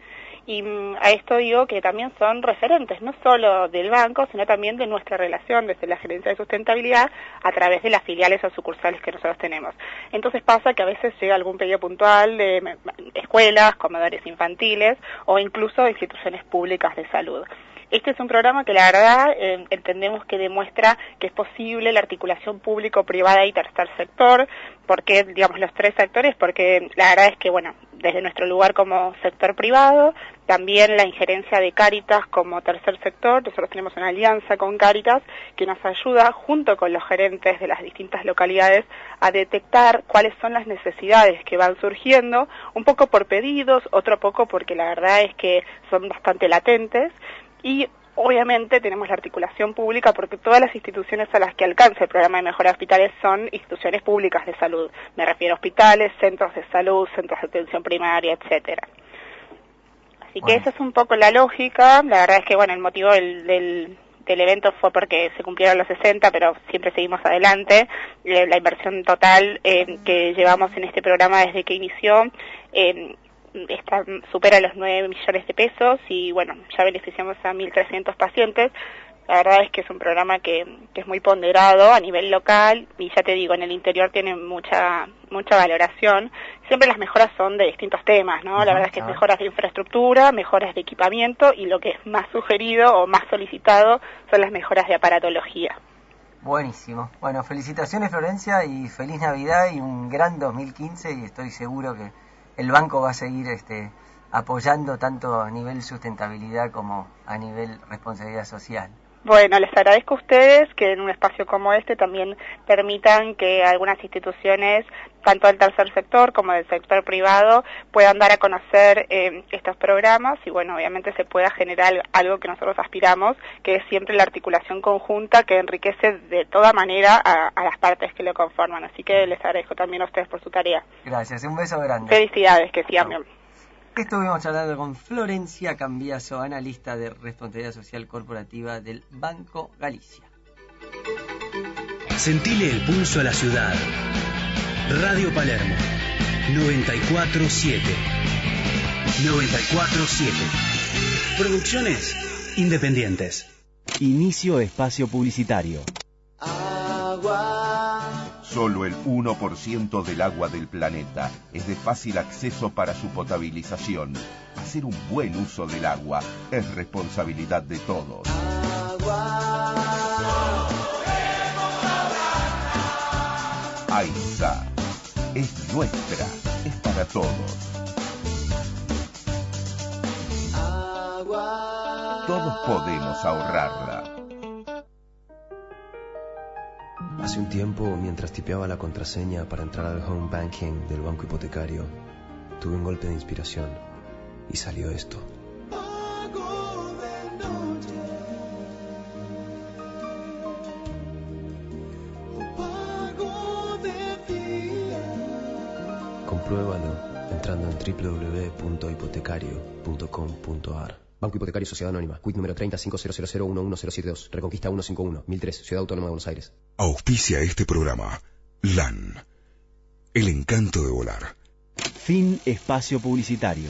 Y a esto digo que también son referentes, no solo del banco, sino también de nuestra relación desde la Gerencia de Sustentabilidad a través de las filiales o sucursales que nosotros tenemos. Entonces pasa que a veces llega algún pedido puntual de escuelas, comedores infantiles o incluso instituciones públicas de salud. Este es un programa que la verdad entendemos que demuestra que es posible la articulación público-privada y tercer sector. ¿Por qué, digamos, los tres sectores? Porque la verdad es que, bueno, desde nuestro lugar como sector privado, también la injerencia de Cáritas como tercer sector. Nosotros tenemos una alianza con Cáritas que nos ayuda, junto con los gerentes de las distintas localidades, a detectar cuáles son las necesidades que van surgiendo, un poco por pedidos, otro poco porque la verdad es que son bastante latentes. Y obviamente tenemos la articulación pública porque todas las instituciones a las que alcanza el programa de mejora de hospitales son instituciones públicas de salud. Me refiero a hospitales, centros de salud, centros de atención primaria, etcétera. Así que esa es un poco la lógica. La verdad es que, bueno, el motivo del evento fue porque se cumplieron los 60, pero siempre seguimos adelante. La inversión total que llevamos en este programa desde que inició supera los 9 millones de pesos y bueno, ya beneficiamos a 1.300 pacientes. La verdad es que es un programa que es muy ponderado a nivel local y ya te digo, en el interior tiene mucha valoración. Siempre las mejoras son de distintos temas, ¿no? La verdad es que mejoras de infraestructura, mejoras de equipamiento y lo que es más sugerido o más solicitado son las mejoras de aparatología. Buenísimo. Bueno, felicitaciones Florencia y feliz Navidad y un gran 2015 y estoy seguro que el banco va a seguir apoyando tanto a nivel sustentabilidad como a nivel responsabilidad social. Bueno, les agradezco a ustedes que en un espacio como este también permitan que algunas instituciones, tanto del tercer sector como del sector privado, puedan dar a conocer estos programas y bueno, obviamente se pueda generar algo que nosotros aspiramos, que es siempre la articulación conjunta que enriquece de toda manera a las partes que lo conforman. Así que les agradezco también a ustedes por su tarea. Gracias, un beso grande. Felicidades, que sigan bien. Estuvimos hablando con Florencia Cambiaso, analista de responsabilidad social corporativa del Banco Galicia. Sentile el pulso a la ciudad. Radio Palermo 947. Producciones independientes. Inicio espacio publicitario. Solo el 1% del agua del planeta es de fácil acceso para su potabilización. Hacer un buen uso del agua es responsabilidad de todos. AISA es nuestra, es para todos. Todos podemos ahorrarla. Hace un tiempo, mientras tipeaba la contraseña para entrar al home banking del banco hipotecario, tuve un golpe de inspiración y salió esto. Compruébalo entrando en www.hipotecario.com.ar. Banco Hipotecario Sociedad Anónima. CUIT número 305000110072. Reconquista 151. 1003. Ciudad Autónoma de Buenos Aires. Auspicia este programa. LAN. El encanto de volar. Fin espacio publicitario.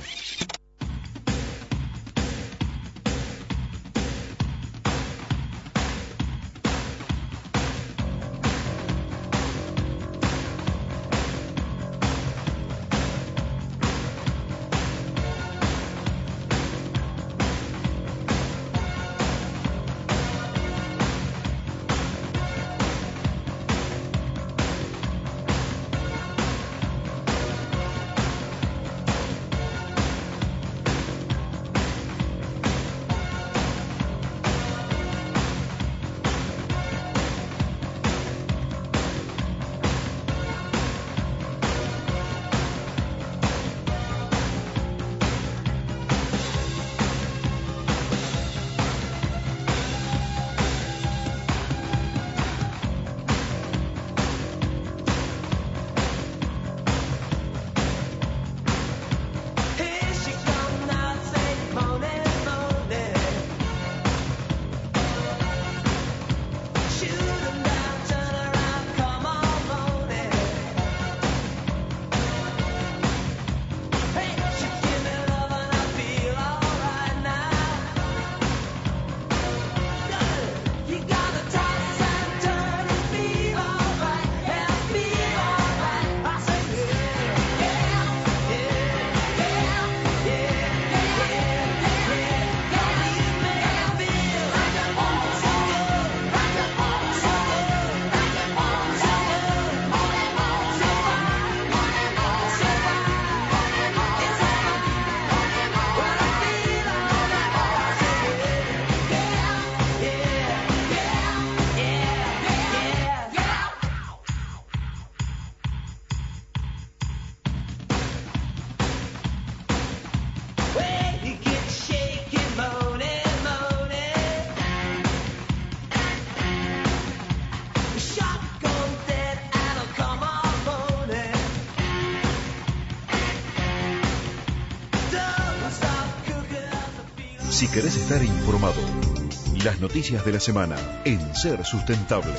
Si querés estar informado, las noticias de la semana en Ser Sustentable.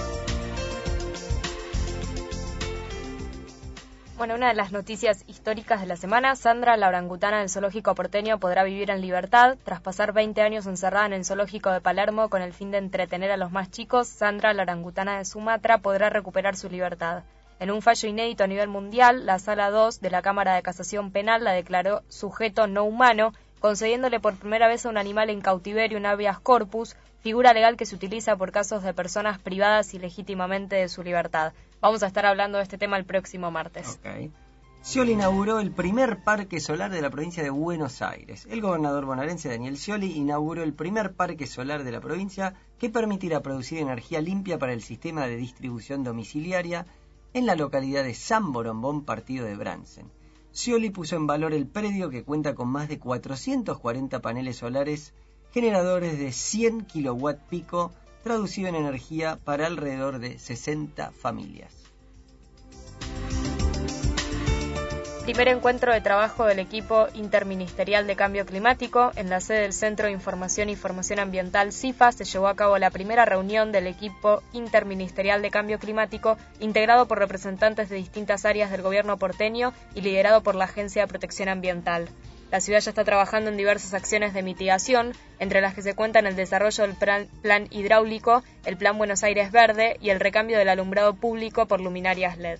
Bueno, una de las noticias históricas de la semana: Sandra, la orangutana del zoológico porteño, podrá vivir en libertad. Tras pasar 20 años encerrada en el zoológico de Palermo con el fin de entretener a los más chicos, Sandra, la orangutana de Sumatra, podrá recuperar su libertad. En un fallo inédito a nivel mundial, la Sala 2 de la Cámara de Casación Penal la declaró sujeto no humano, concediéndole por primera vez a un animal en cautiverio un habeas corpus, figura legal que se utiliza por casos de personas privadas ilegítimamente de su libertad. Vamos a estar hablando de este tema el próximo martes. Okay. Scioli inauguró el primer parque solar de la provincia de Buenos Aires. El gobernador bonaerense Daniel Scioli inauguró el primer parque solar de la provincia que permitirá producir energía limpia para el sistema de distribución domiciliaria en la localidad de San Borombón, partido de Bransen. Scioli puso en valor el predio, que cuenta con más de 440 paneles solares generadores de 100 kilowatt pico, traducido en energía para alrededor de 60 familias. Primer encuentro de trabajo del equipo interministerial de cambio climático. En la sede del Centro de Información y Formación Ambiental CIFA se llevó a cabo la primera reunión del equipo interministerial de cambio climático, integrado por representantes de distintas áreas del gobierno porteño y liderado por la Agencia de Protección Ambiental. La ciudad ya está trabajando en diversas acciones de mitigación, entre las que se cuentan el desarrollo del plan hidráulico, el Plan Buenos Aires Verde y el recambio del alumbrado público por luminarias LED.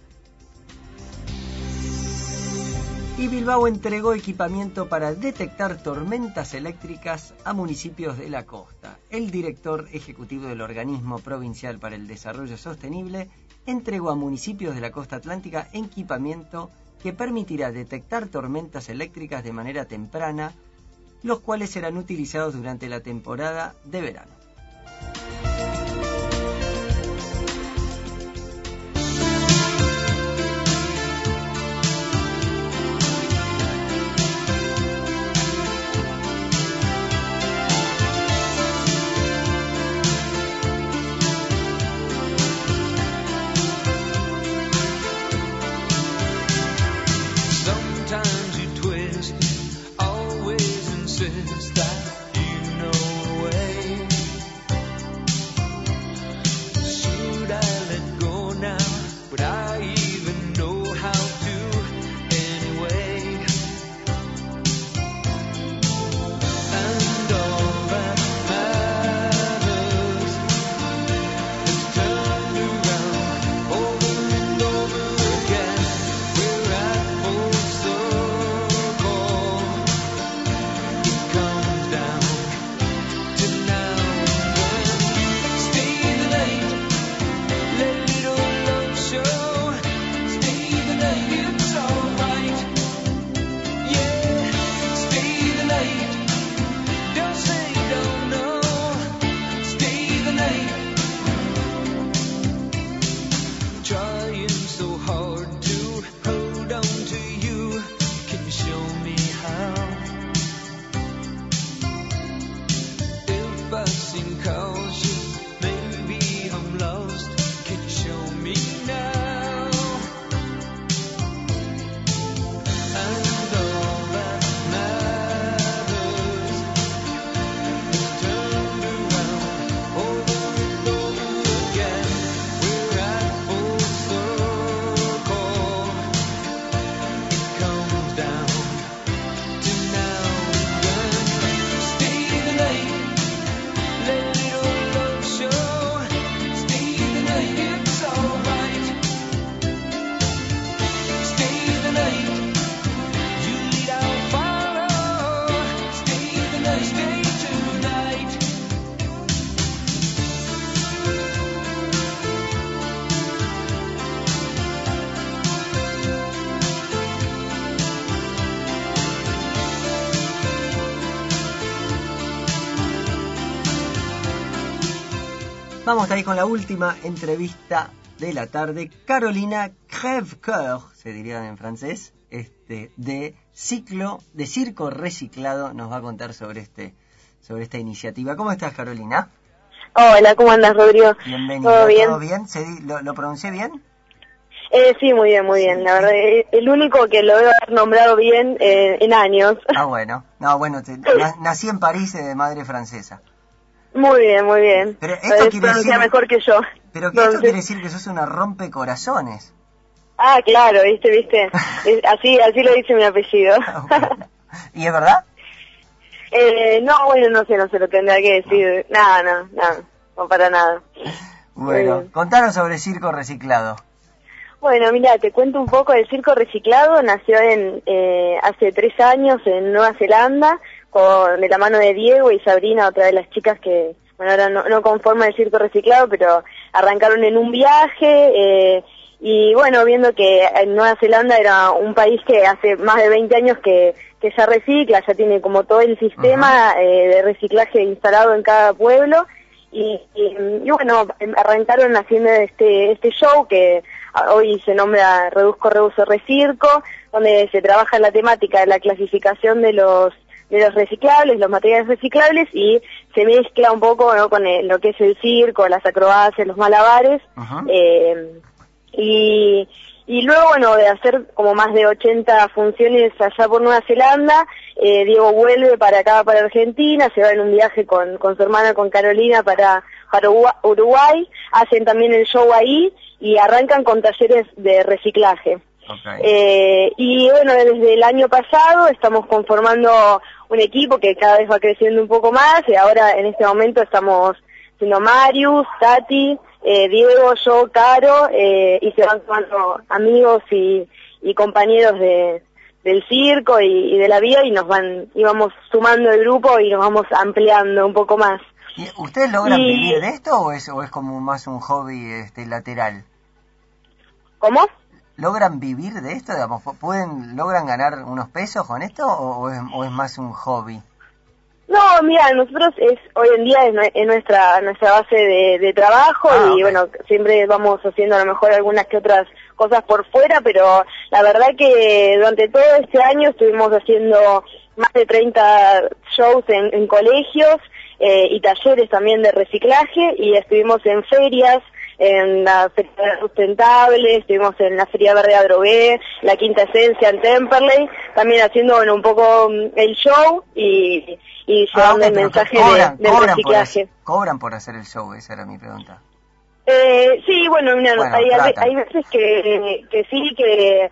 Y Bilbao entregó equipamiento para detectar tormentas eléctricas a municipios de la costa. El director ejecutivo del Organismo Provincial para el Desarrollo Sostenible entregó a municipios de la costa atlántica equipamiento que permitirá detectar tormentas eléctricas de manera temprana, los cuales serán utilizados durante la temporada de verano. Vamos a ir con la última entrevista de la tarde. Carolina Crèvecoeur, se diría en francés, de Circo Reciclado, nos va a contar sobre esta iniciativa. ¿Cómo estás, Carolina? Hola, ¿cómo andas, Rodrigo? Bienvenido. ¿Todo bien? ¿Lo pronuncié bien? Sí, muy bien. La verdad, el único que lo debo haber nombrado bien en años. Ah, bueno. Nací en París de madre francesa. Muy bien. Pero esto quiere decir mejor que yo. Pero que esto quiere decir que sos una rompecorazones. Ah, claro, viste. Así lo dice mi apellido. ¿Y es verdad? No, bueno, no sé, lo tendrá que decir. No, para nada. Bueno, contanos sobre Circo Reciclado. Bueno, mira, te cuento un poco. El Circo Reciclado nació hace 3 años en Nueva Zelanda, de la mano de Diego y Sabrina, otra de las chicas que, bueno, ahora no conforman el Circo Reciclado, pero arrancaron en un viaje, y bueno, viendo que en Nueva Zelanda era un país que hace más de 20 años que ya recicla, ya tiene como todo el sistema de reciclaje instalado en cada pueblo, y bueno, arrancaron haciendo este show que hoy se nombra Reduzco, Reuso, Recirco, donde se trabaja en la temática de la clasificación de los reciclables, los materiales reciclables, y se mezcla un poco, ¿no?, con lo que es el circo, las acrobacias, los malabares, y luego, bueno, de hacer como más de 80 funciones allá por Nueva Zelanda, Diego vuelve para acá, para Argentina, se va en un viaje con su hermana, con Carolina, para Uruguay, hacen también el show ahí, y arrancan con talleres de reciclaje. Y bueno, desde el año pasado estamos conformando un equipo que cada vez va creciendo un poco más, y ahora en este momento estamos siendo Marius, Tati, Diego, yo, Caro, y se van sumando amigos y compañeros del circo y de la vida, y vamos sumando el grupo y nos vamos ampliando un poco más. ¿Y ustedes logran vivir de esto o es como más un hobby lateral? ¿Cómo? ¿Logran vivir de esto? Digamos, ¿logran ganar unos pesos con esto o es más un hobby? No, mira, nosotros hoy en día es nuestra base de trabajo, y bueno, siempre vamos haciendo a lo mejor algunas que otras cosas por fuera, pero la verdad que durante todo este año estuvimos haciendo más de 30 shows en colegios, y talleres también de reciclaje, y estuvimos en ferias, en la Feria Sustentable, estuvimos en la Feria Verde Adrogué, la Quinta Esencia en Temperley, también haciendo, bueno, un poco el show y llevando el mensaje del reciclaje. ¿Cobran por hacer el show? Esa era mi pregunta. Sí, bueno, hay veces que sí, que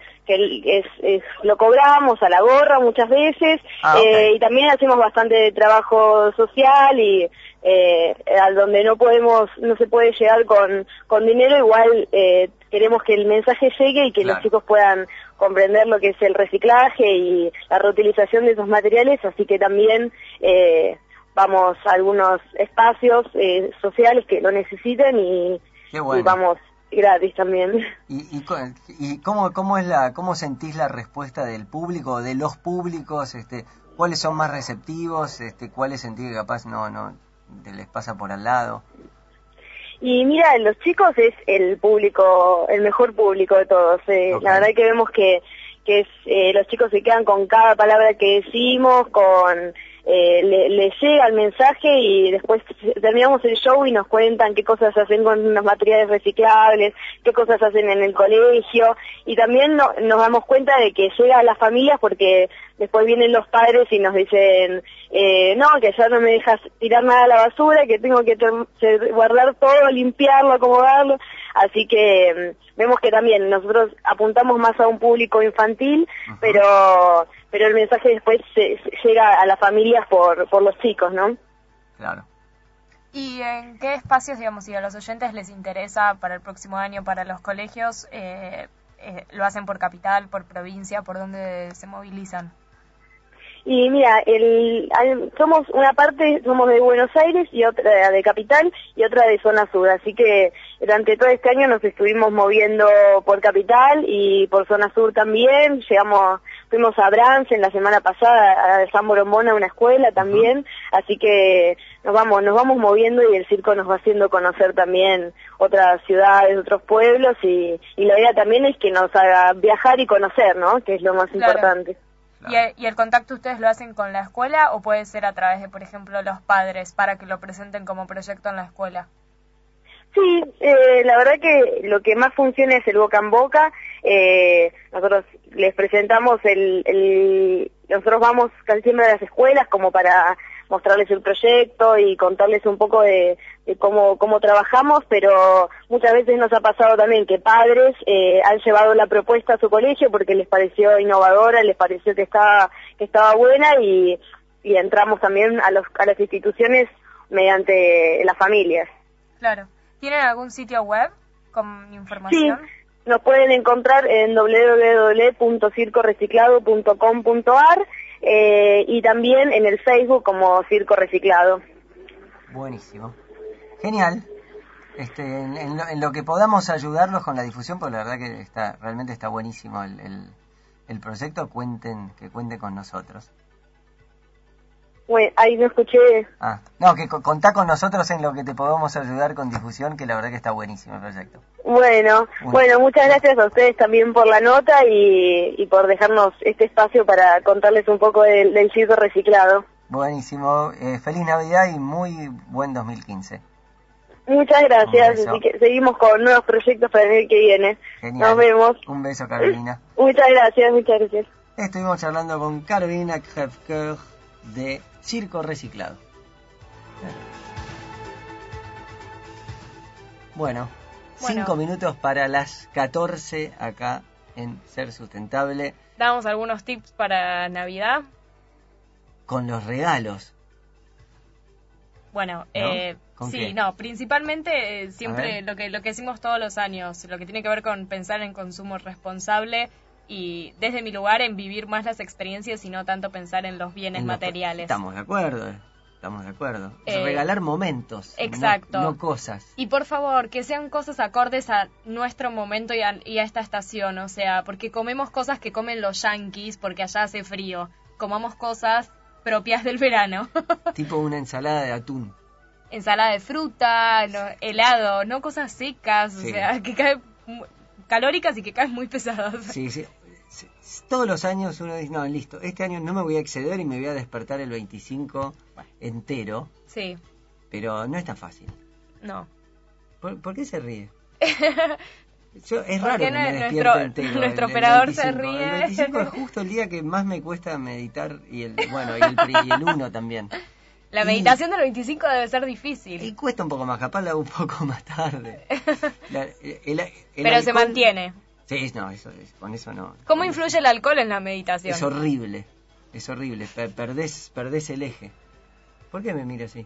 lo cobramos a la gorra muchas veces, y también hacemos bastante trabajo social, y al donde no se puede llegar con dinero, igual queremos que el mensaje llegue y que los chicos puedan comprender lo que es el reciclaje y la reutilización de esos materiales, así que también vamos a algunos espacios sociales que lo necesiten, y vamos gratis también. ¿Y cómo sentís la respuesta del público, de los públicos? ¿Cuáles son más receptivos? ¿Cuáles sentís que capaz no les pasa por al lado? Y mira, los chicos es el mejor público de todos. La verdad que vemos que los chicos se quedan con cada palabra que decimos, les llega el mensaje, y después terminamos el show y nos cuentan qué cosas hacen con los materiales reciclables, qué cosas hacen en el colegio, y también nos damos cuenta de que llega a las familias, porque después vienen los padres y nos dicen, que ya no me dejas tirar nada a la basura, que tengo que guardar todo, limpiarlo, acomodarlo, así que vemos que también nosotros apuntamos más a un público infantil, pero el mensaje después llega a las familias por los chicos, ¿no? Claro. ¿Y en qué espacios, digamos, si a los oyentes les interesa para el próximo año, para los colegios, lo hacen por capital, por provincia, por dónde se movilizan? Y mira, somos de Buenos Aires y otra de Capital y otra de Zona Sur, así que durante todo este año nos estuvimos moviendo por Capital y por Zona Sur también. Fuimos a Brance en la semana pasada, a San Borombón, a una escuela también, así que nos vamos moviendo, y el circo nos va haciendo conocer también otras ciudades, otros pueblos, y la idea también es que nos haga viajar y conocer, ¿no? Que es lo más importante. Claro. ¿Y el contacto ustedes lo hacen con la escuela o puede ser a través de, por ejemplo, los padres para que lo presenten como proyecto en la escuela? Sí, la verdad que lo que más funciona es el boca en boca. Nosotros les presentamos nosotros vamos casi siempre a las escuelas como para mostrarles el proyecto y contarles un poco de cómo trabajamos, pero muchas veces nos ha pasado también que padres han llevado la propuesta a su colegio porque les pareció innovadora, les pareció que estaba buena y entramos también a las instituciones mediante las familias. Claro. ¿Tienen algún sitio web con información? Sí, nos pueden encontrar en www.circoreciclado.com.ar y también en el Facebook como Circo Reciclado. Buenísimo. Genial. En lo que podamos ayudarlos con la difusión, porque la verdad que realmente está buenísimo el proyecto, que cuenten con nosotros. Bueno, ahí no escuché. No, que contá con nosotros en lo que te podamos ayudar con difusión, que la verdad que está buenísimo el proyecto. Bueno, muchas gracias a ustedes también por la nota y por dejarnos este espacio para contarles un poco del Circo Reciclado. Buenísimo, feliz Navidad y muy buen 2015. Muchas gracias, así que seguimos con nuevos proyectos para el año que viene. Genial. Nos vemos. Un beso, Carolina. Muchas gracias. Estuvimos charlando con Carolina Krefker de Circo Reciclado. Bueno, 5 minutos para las 14 acá en Ser Sustentable. Damos algunos tips para Navidad. Con los regalos. Bueno, sí, principalmente siempre lo que decimos todos los años, lo que tiene que ver con pensar en consumo responsable y desde mi lugar en vivir más las experiencias y no tanto pensar en los bienes materiales. Estamos de acuerdo. Regalar momentos. Exacto. No cosas. Y por favor, que sean cosas acordes a nuestro momento y a esta estación, o sea, porque comemos cosas que comen los yanquis porque allá hace frío. Comamos cosas propias del verano. Tipo una ensalada de atún. Ensalada de fruta, helado, no cosas secas, o sea, que caen calóricas y que caen muy pesadas. Sí. Todos los años uno dice, no, listo, este año no me voy a exceder y me voy a despertar el 25 entero. Sí. Pero no es tan fácil. No. ¿Por qué se ríe? Es raro que me despierte entero. Nuestro operador se ríe. El 25 es justo el día que más me cuesta meditar y el 1 también. La meditación del 25 debe ser difícil. Y cuesta un poco más, capaz la hago un poco más tarde. Pero alcohol, se mantiene. Sí, no, con eso no. ¿Cómo influye el alcohol en la meditación? Es horrible. Perdés el eje. ¿Por qué me mira así?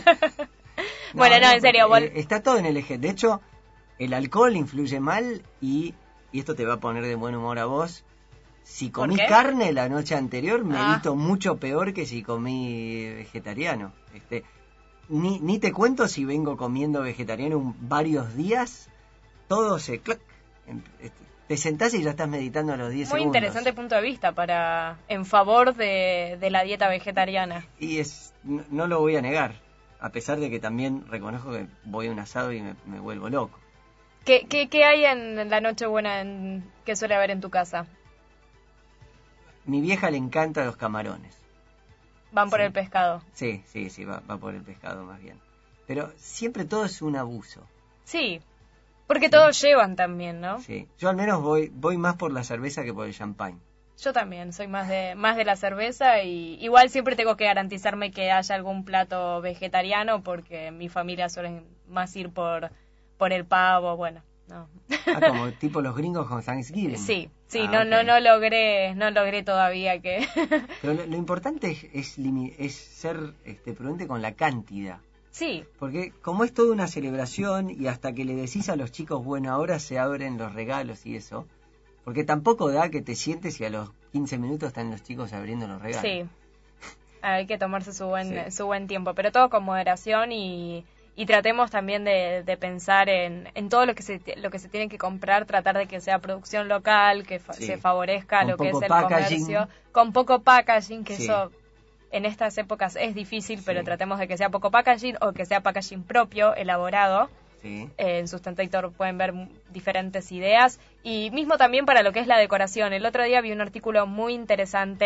En serio. Está todo en el eje. De hecho, el alcohol influye mal y esto te va a poner de buen humor a vos. Si comí carne la noche anterior, medito mucho peor que si comí vegetariano. Ni te cuento si vengo comiendo vegetariano varios días, todo se... te sentás y ya estás meditando a los 10 segundos. Muy interesante punto de vista en favor de la dieta vegetariana. Y no lo voy a negar, a pesar de que también reconozco que voy a un asado y me vuelvo loco. ¿Qué hay en la Nochebuena que suele haber en tu casa? Mi vieja le encantan los camarones. ¿Van por el pescado? Sí, va por el pescado más bien. Pero siempre todo es un abuso. Sí, porque todos llevan también, ¿no? Sí, yo al menos voy más por la cerveza que por el champán. Yo también, soy más de la cerveza y igual siempre tengo que garantizarme que haya algún plato vegetariano porque mi familia suele más ir por el pavo, bueno, no. Como tipo los gringos con Thanksgiving. Sí, no logré todavía que... Pero lo importante es ser prudente con la cantidad. Sí. Porque como es toda una celebración y hasta que le decís a los chicos, bueno, ahora se abren los regalos y eso, porque tampoco da que te sientes y a los 15 minutos están los chicos abriendo los regalos. Sí, hay que tomarse su buen tiempo, pero todo con moderación y tratemos también de pensar en todo lo que se tiene que comprar, tratar de que sea producción local, que se favorezca lo que es el comercio, con poco packaging, que eso en estas épocas es difícil, pero tratemos de que sea poco packaging o que sea packaging propio, elaborado. Sí. En Sustentator pueden ver diferentes ideas y mismo también para lo que es la decoración. El otro día vi un artículo muy interesante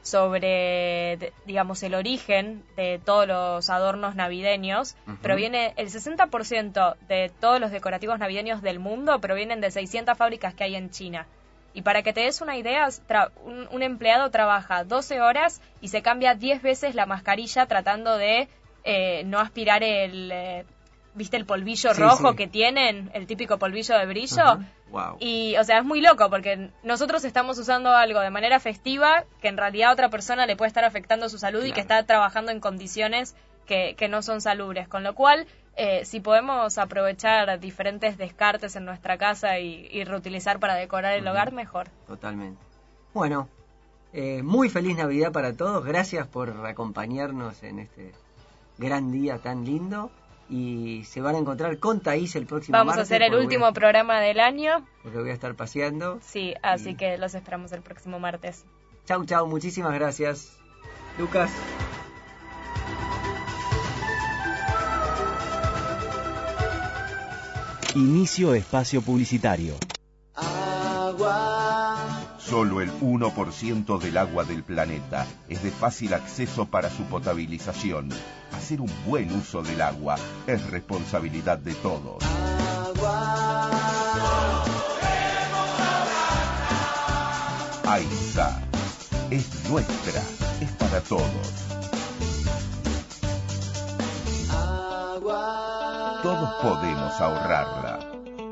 sobre, digamos, el origen de todos los adornos navideños. Proviene, el 60% de todos los decorativos navideños del mundo provienen de 600 fábricas que hay en China. Y para que te des una idea, un empleado trabaja 12 horas y se cambia 10 veces la mascarilla tratando de no aspirar ¿viste el polvillo rojo que tienen? El típico polvillo de brillo. Wow. Y, o sea, es muy loco porque nosotros estamos usando algo de manera festiva que en realidad a otra persona le puede estar afectando su salud y que está trabajando en condiciones que no son salubres. Con lo cual, si podemos aprovechar diferentes descartes en nuestra casa y reutilizar para decorar el hogar, mejor. Totalmente. Bueno, muy feliz Navidad para todos. Gracias por acompañarnos en este gran día tan lindo. Y se van a encontrar con Thaís el próximo martes. Vamos a hacer el último programa del año. Porque voy a estar paseando. Sí, así que los esperamos el próximo martes. Chau, chau. Muchísimas gracias. Lucas. Inicio espacio publicitario. Solo el 1% del agua del planeta es de fácil acceso para su potabilización. Hacer un buen uso del agua es responsabilidad de todos. AISA es nuestra, es para todos. Todos podemos ahorrarla.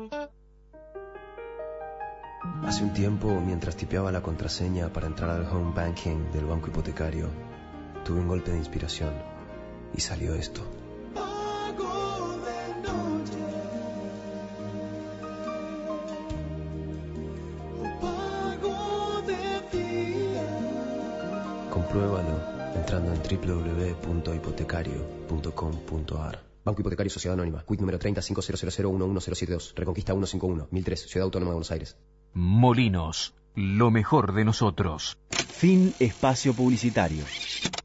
Hace un tiempo, mientras tipeaba la contraseña para entrar al home banking del banco hipotecario, tuve un golpe de inspiración y salió esto. Compruébalo entrando en www.hipotecario.com.ar. Banco Hipotecario Sociedad Anónima. Quit número 3050001172. Reconquista 151. 1003. Ciudad Autónoma de Buenos Aires. Molinos. Lo mejor de nosotros. Fin espacio publicitario.